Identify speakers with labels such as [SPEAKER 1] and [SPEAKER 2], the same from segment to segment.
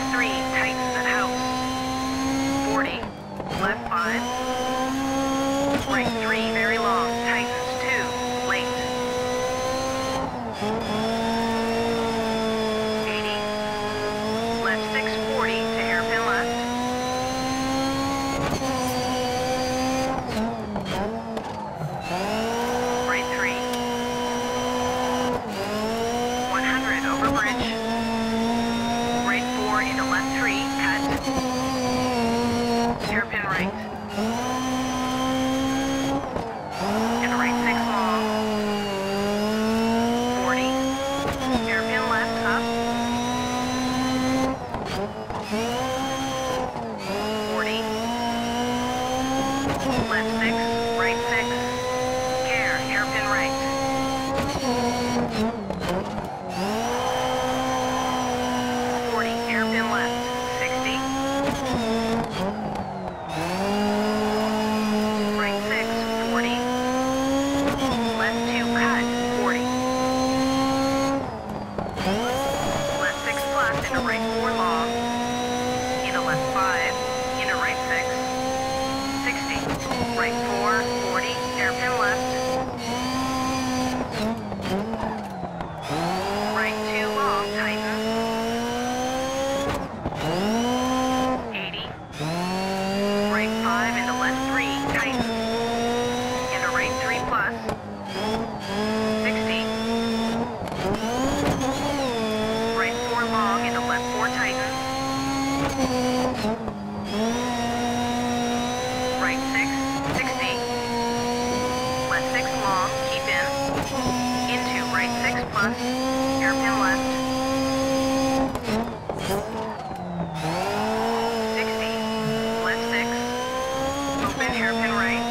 [SPEAKER 1] 3, tightens at house. 40, left 5. Right 3, very long, tightens 2, late. 80, left 640 to hairpin left. Right 3. 100 over bridge. Right 4 into left 3, cut. Hairpin right. And right 6 long. 40. Hairpin left, up. 40. Left 6, right 6. Care, hairpin right. 40, hairpin left. 60. Right 6, 40. Left 2, cut. 40. Left 6 plus into right 4 long. Into left 5. Into right 6. 60. Right 4, 40. Hairpin left. Right 2 long, tightens. 80. Right 5 into left 3, tightens. Into right 3 plus. 60. Right 4 long into left 4, tightens. Right 6, 60. Left 6 long, keep in. Into right 6 plus. Hairpin left. 60. Left 6. Open hairpin right.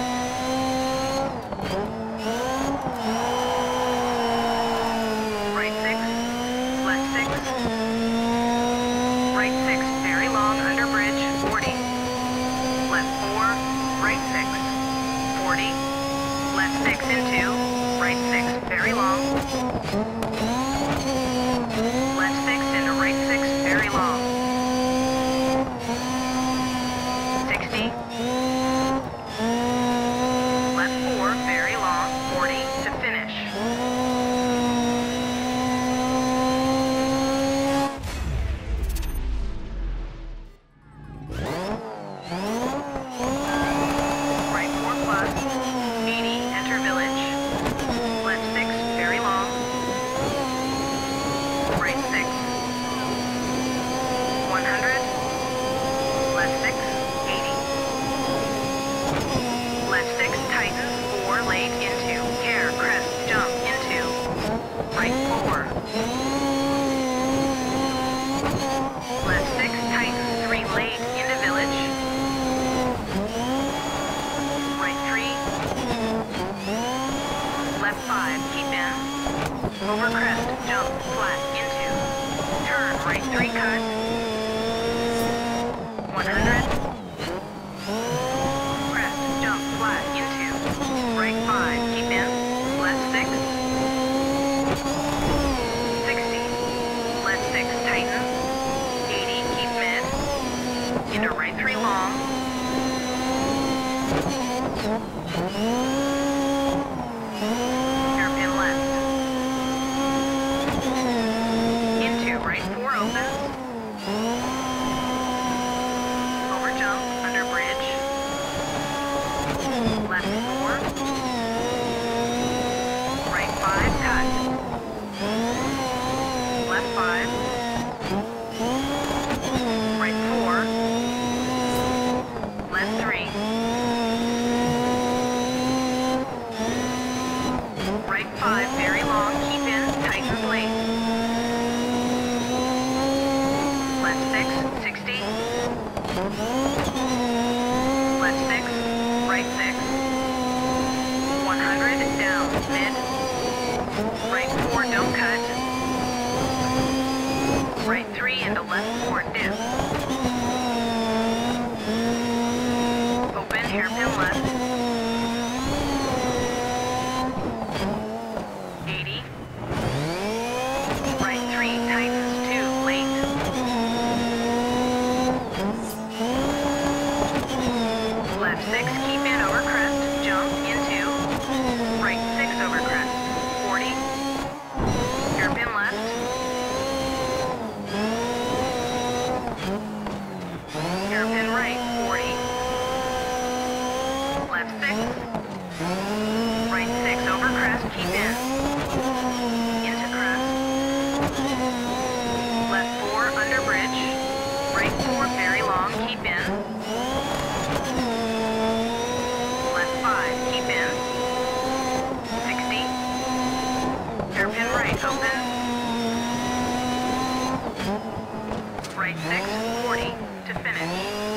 [SPEAKER 1] Right 6. Left 6. Right 6. Very long under bridge. 40. Left 4. Right 6. 40. Left 6 into. Right 6. Very long. Left 6 into right 6, very long. 60. Left 4, very long. 40 to finish. Right 4 plus. 80, enter village. Left 6, very long. Right 6. 100. Left 6, 80. Left 6, tightens, 4, late, into. Care, crest, jump, into. Right 4. Left 6, tightens, 3, late, into village. Right 3. Left 5, keep in. Over crest, jump, flat, into. Turn, right 3, cut. 100. Crest, jump, flat, into. Right 5, keep in. Left 6. 60. Left 6, tighten. 80, keep mid. Into right 3 long. Hairpin left. Into right 4 opens. Over jump, under bridge. Left 4. Right 5, cut. Left 5. Right 4. Left 3. Right 5, very long, keep in, tightens late. Left 6, 60. Left 6, right 6. 100, down, mid. Right 4, don't cut. Right 3 into left 4, dip. Open hairpin left. 80. Right 3, tightens 2, late. Hairpin right, 40. Left 6. Right 6 over crest, keep in. Into crest. Left 4 under bridge. Right 4 very long, keep in. Left 5, keep in. 60. Hairpin right, open. Right 6, 40 to finish.